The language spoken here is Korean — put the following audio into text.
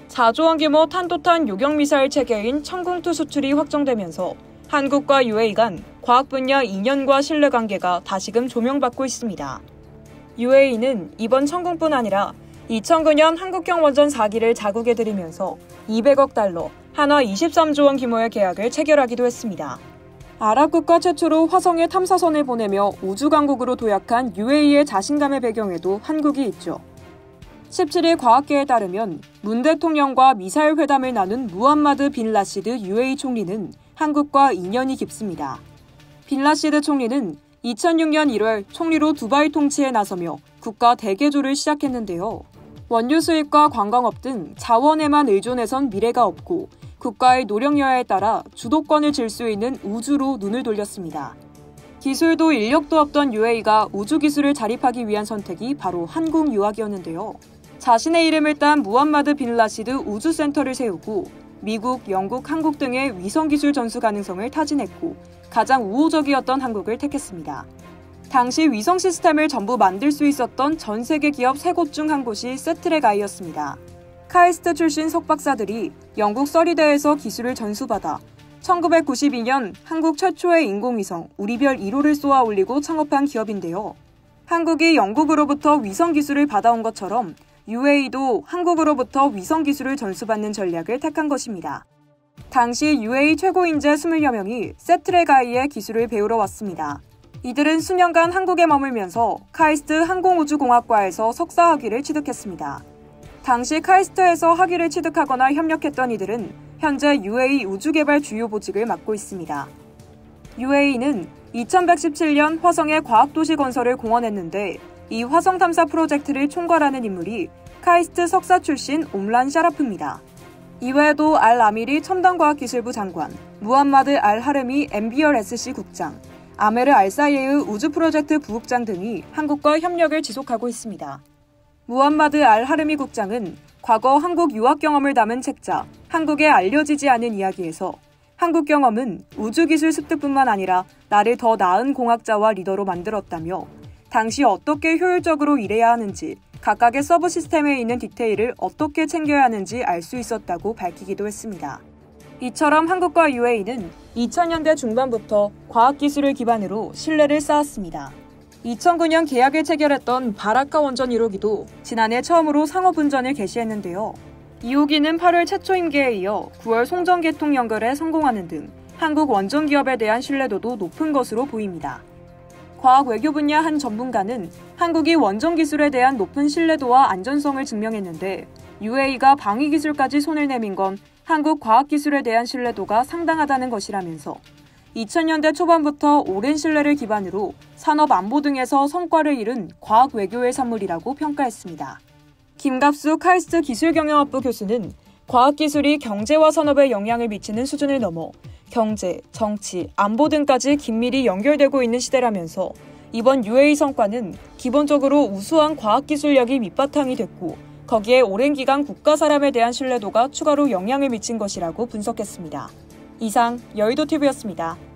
4조 원 규모 탄도탄 요격미사일 체계인 천궁2 수출이 확정되면서 한국과 UAE 간 과학 분야 인연과 신뢰관계가 다시금 조명받고 있습니다. UAE는 이번 천궁뿐 아니라 2009년 한국형 원전 4기를 자국에 들이면서 200억 달러, 한화 23조 원 규모의 계약을 체결하기도 했습니다. 아랍 국가 최초로 화성에 탐사선을 보내며 우주강국으로 도약한 UAE의 자신감의 배경에도 한국이 있죠. 17일 과학계에 따르면 문 대통령과 미사일 회담을 나눈 무함마드 빈 라시드 UAE 총리는 한국과 인연이 깊습니다. 빈 라시드 총리는 2006년 1월 총리로 두바이 통치에 나서며 국가 대개조를 시작했는데요. 원유 수입과 관광업 등 자원에만 의존해선 미래가 없고 국가의 노력 여하에 따라 주도권을 쥘 수 있는 우주로 눈을 돌렸습니다. 기술도 인력도 없던 UAE가 우주 기술을 자립하기 위한 선택이 바로 한국 유학이었는데요. 자신의 이름을 딴 무함마드 빈 라시드 우주센터를 세우고 미국, 영국, 한국 등의 위성기술 전수 가능성을 타진했고 가장 우호적이었던 한국을 택했습니다. 당시 위성 시스템을 전부 만들 수 있었던 전 세계 기업 3곳 중 한 곳이 세트렉I였습니다. 카이스트 출신 석박사들이 영국 서리대에서 기술을 전수받아 1992년 한국 최초의 인공위성 우리별 1호를 쏘아 올리고 창업한 기업인데요. 한국이 영국으로부터 위성 기술을 받아온 것처럼 UAE도 한국으로부터 위성 기술을 전수받는 전략을 택한 것입니다. 당시 UAE 최고 인재 20여 명이 세트렉I의 기술을 배우러 왔습니다. 이들은 수년간 한국에 머물면서 카이스트 항공우주공학과에서 석사 학위를 취득했습니다. 당시 카이스트에서 학위를 취득하거나 협력했던 이들은 현재 UAE 우주개발 주요 보직을 맡고 있습니다. UAE는 2117년 화성에 과학도시 건설을 공언했는데 이 화성 탐사 프로젝트를 총괄하는 인물이 카이스트 석사 출신 옴란 샤라프입니다. 이외에도 알 아미리 첨단과학기술부 장관, 무함마드 알 하르미 MBRSC 국장, 아메르 알사예의 우주 프로젝트 부국장 등이 한국과 협력을 지속하고 있습니다. 무함마드 알 하르미 국장은 과거 한국 유학 경험을 담은 책자 한국에 알려지지 않은 이야기에서 한국 경험은 우주기술 습득뿐만 아니라 나를 더 나은 공학자와 리더로 만들었다며 당시 어떻게 효율적으로 일해야 하는지 각각의 서브 시스템에 있는 디테일을 어떻게 챙겨야 하는지 알 수 있었다고 밝히기도 했습니다. 이처럼 한국과 UAE는 2000년대 중반부터 과학기술을 기반으로 신뢰를 쌓았습니다. 2009년 계약을 체결했던 바라카 원전 1호기도 지난해 처음으로 상업운전을 개시했는데요. 2호기는 8월 최초 임계에 이어 9월 송전 개통 연결에 성공하는 등 한국 원전 기업에 대한 신뢰도도 높은 것으로 보입니다. 과학 외교 분야 한 전문가는 한국이 원전 기술에 대한 높은 신뢰도와 안전성을 증명했는데 UAE가 방위 기술까지 손을 내민 건 한국 과학기술에 대한 신뢰도가 상당하다는 것이라면서 2000년대 초반부터 오랜 신뢰를 기반으로 산업 안보 등에서 성과를 이룬 과학 외교의 산물이라고 평가했습니다. 김갑수 카이스트 기술경영학부 교수는 과학기술이 경제와 산업에 영향을 미치는 수준을 넘어 경제, 정치, 안보 등까지 긴밀히 연결되고 있는 시대라면서 이번 UAE 성과는 기본적으로 우수한 과학기술력이 밑바탕이 됐고 거기에 오랜 기간 국가 사람에 대한 신뢰도가 추가로 영향을 미친 것이라고 분석했습니다. 이상 여의도TV였습니다.